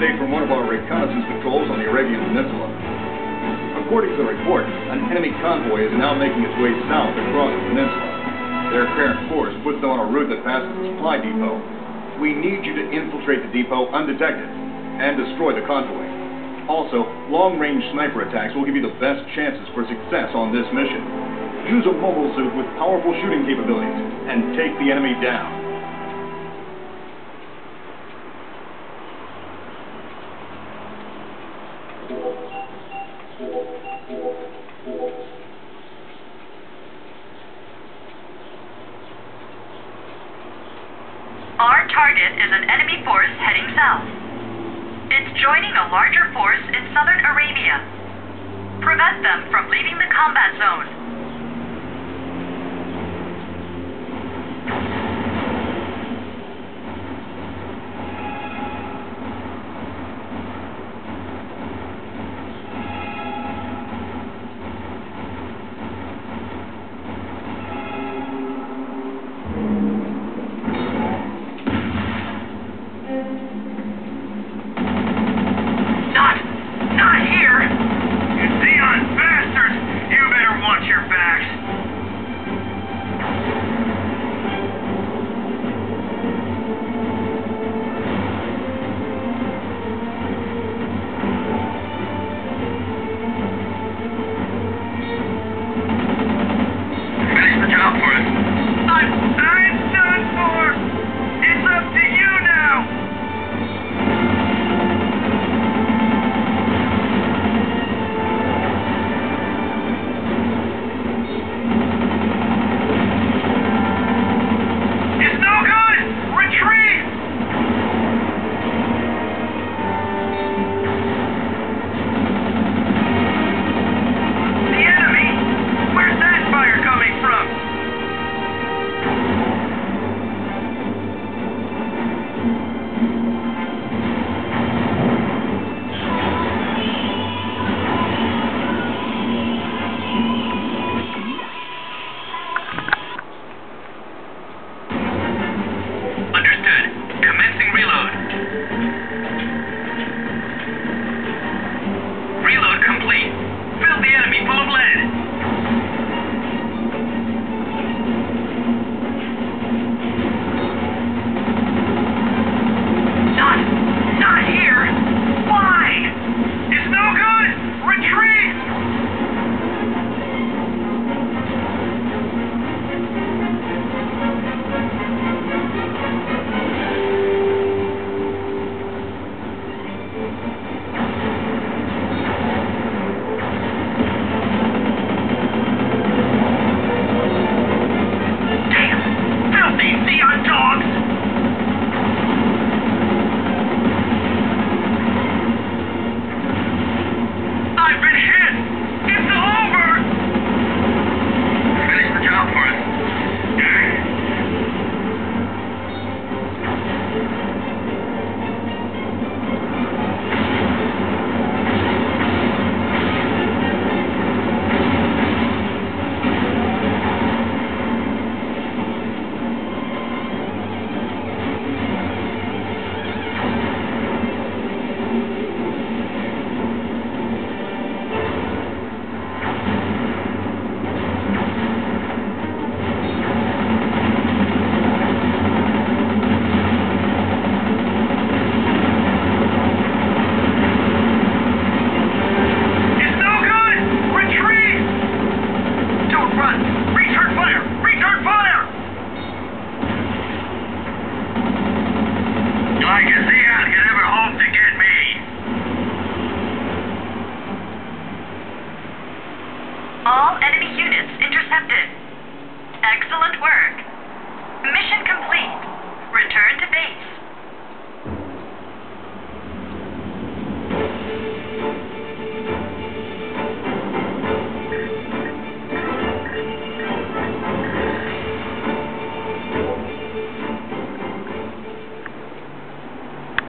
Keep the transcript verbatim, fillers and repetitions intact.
update from one of our reconnaissance patrols on the Arabian Peninsula. According to the report, an enemy convoy is now making its way south across the peninsula. Their apparent course puts them on a route that passes the supply depot. We need you to infiltrate the depot undetected and destroy the convoy. Also, long-range sniper attacks will give you the best chances for success on this mission. Use a mobile suit with powerful shooting capabilities and take the enemy down. Our target is an enemy force heading south. It's joining a larger force in southern Arabia. Prevent them from leaving the combat zone.